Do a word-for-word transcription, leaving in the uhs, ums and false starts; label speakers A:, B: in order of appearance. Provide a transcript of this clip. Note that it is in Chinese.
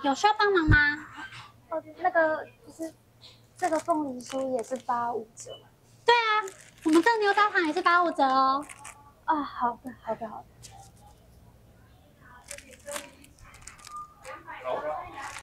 A: 有需要帮忙吗？
B: 哦，那个就是这个凤梨酥也是八五折吗？
A: 对啊，我们这个牛轧糖也是八五折哦。
B: 啊，好的，好的，好的。